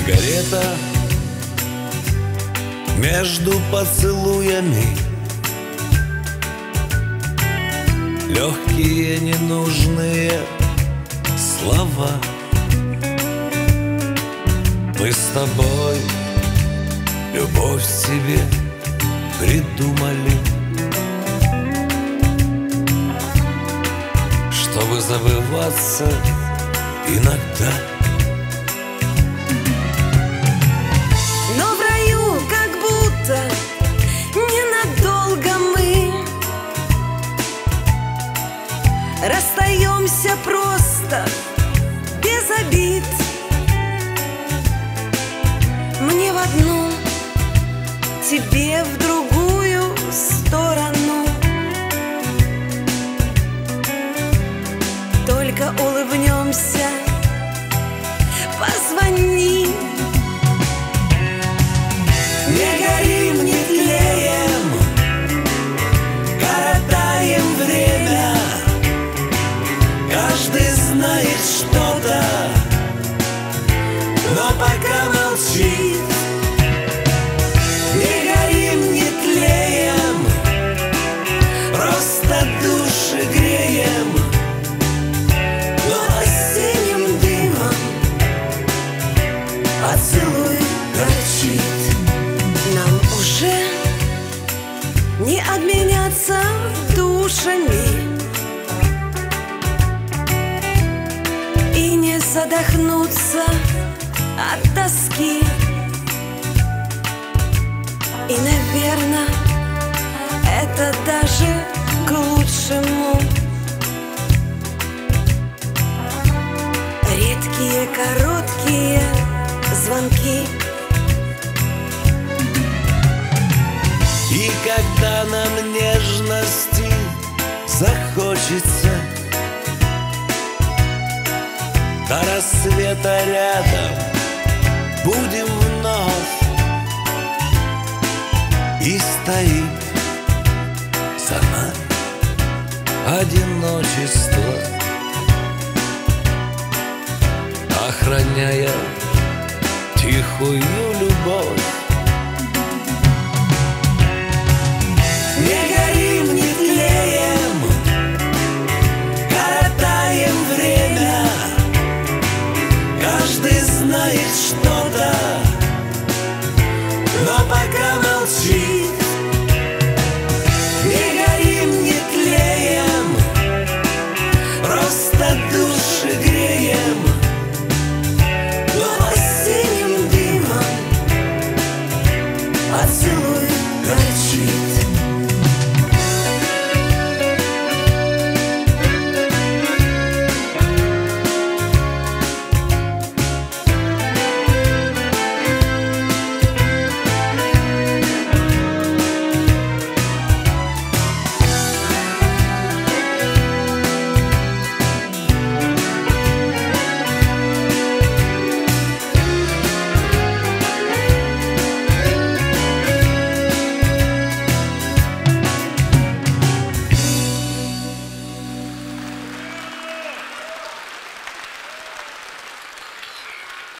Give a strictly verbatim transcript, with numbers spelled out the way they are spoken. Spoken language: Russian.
Сигарета между поцелуями, легкие ненужные слова. Мы с тобой любовь себе придумали, чтобы забываться иногда. Но в раю как будто ненадолго мы расстаемся просто без обид. Мне в одну, тебе в другую сторону. Только улыбнемся, позвони. Не горим, не тлеем, коротаем время. Каждый знает что-то, но пока молчит. Не горим, не тлеем, просто души греем, но осенним дымом поцелуй горчит. Нам уже не обменяться душами и не задохнуться от тоски. И, наверное, это даже к лучшему. Редкие короткие звонки. И когда нам нежности захочется, до рассвета рядом будем вновь. И стоит за нами одиночество, охраняя тихую любовь. Не горим, не тлеем, коротаем время. Каждый знает, что